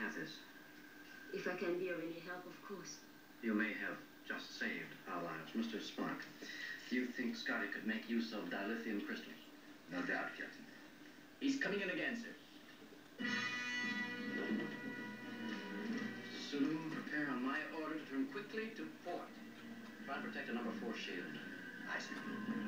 have this? If I can be of any help, of course. You may have just saved our lives. Mr. Spark, you think Scotty could make use of dilithium crystals? No doubt, Captain. He's coming in again, sir. Soon, prepare on my order to turn quickly to port. Try and protect a number 4 shield. Aye, sir.